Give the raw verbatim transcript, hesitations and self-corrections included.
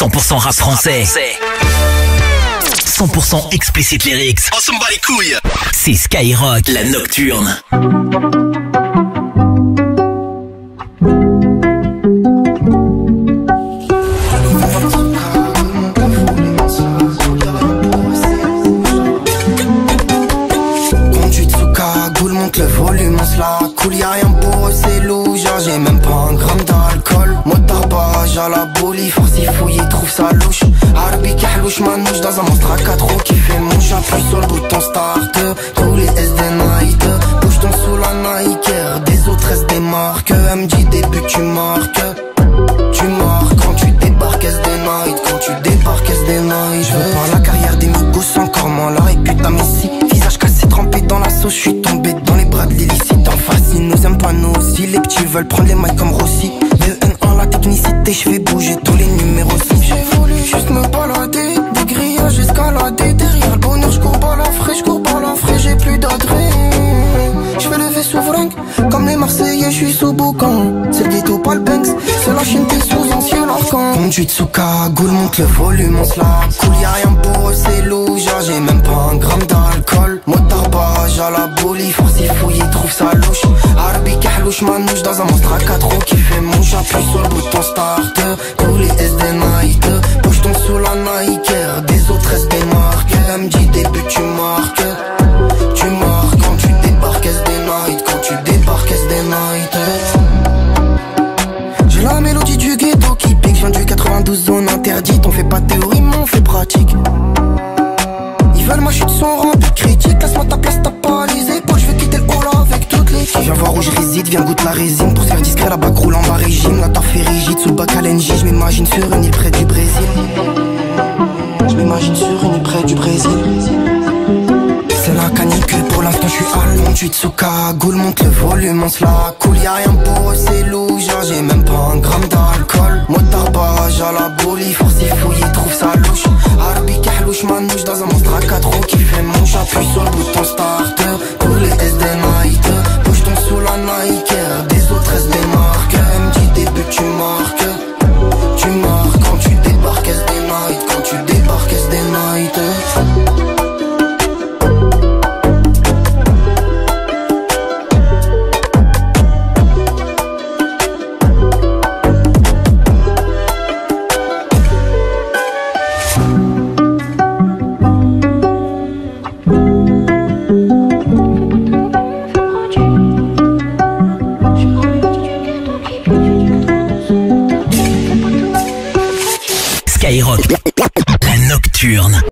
cent pour cent rap français. cent pour cent explicit lyrics. On s'en bat les couilles. C'est Skyrock, la nocturne. Conduite sous cagoule, monte le volume, on se la coule. Y'a rien pour eux, c'est louche. J'ai même pas un gramme d'alcool. Motard barrage à la bolie, force y fouiller, trouve ça louche. Harbi kahlouche, manouche dans un monstre à quatre roues qui fait mouche. J'appuie sur le bouton start, tous les S D night. Bouge ton sous la Nike, des autres restent des marques. M G début tu marques. Tu marques quand tu débarques S D night. Quand tu débarques S D night. Je veux pas la carrière des migos, encore moins la réputation ici. Visage cassé, trempé dans la sauce, je suis tombé dans les bras de l'illicite. En face, ils nous aiment pas nous aussi. Les petits veulent prendre les mailles comme Rossi. V N un la technicité, je fais bouger tous les numéros. J'ai voulu juste me balader, des grillages escalader. Derrière le bonheur, je cours pas la frais, je cours pas la frais, j'ai plus d'adresse. Je fais le V souverain, comme les Marseillais, je suis sous boucan. C'est le ghetto, pas le Banks, c'est la chaîne, t'es sous ancien arcan. Conduite sous cagoule, monte le volume, on se la coule. Y'a rien pour eux, c'est louche. J'ai même pas un gramme d'alcool. Motard barrage à la bolie, force y fouiller, trouve ça louche. Harbi kahlouche, manouche dans un monstre à quatre roues qui fait mouche. J'appuie sur le bouton start, tous les S D night. Bouge ton sous la Nike, des autres restent des marques. M G début tu marques. Tu marques quand tu débarques S D night. Quand tu débarques S D night. J'ai la mélodie du ghetto qui pique. Je viens du quatre-vingt-douze, zone interdite. On fait pas théorie mais on fait pratique. Ils veulent ma chute sans rempli critique. Laisse-moi ta place, t'as pas les épaules. Je vais quitter le haut là avec toutes les filles. Viens voir où je réside, viens goûte la résine. Pour se faire discret là-bas roule en bas régime. La taf est rigide sous le bac à l'N J. Je m'imagine sur une île près du Brésil. Je m'imagine sur une île près du Brésil. C'est la canicule, pour l'instant je suis à conduite sous cagoule, monte le volume, on se la coule. Y'a rien pour eux, c'est louche. J'ai même pas un gramme d'alcool. Motard barrage à la bolie, force y fouiller, trouve ça louche. Harbi kahlouche, manouche dans un monstre à quatre roues qui fait mouche. J'appuie sur le bouton start, tous les S D night. Bouge ton sous la Nike, des autres restent des marques. M G début tu marques. Tu marques quand tu débarques S D night. Quand tu débarques S D night. Skyrock, la nocturne.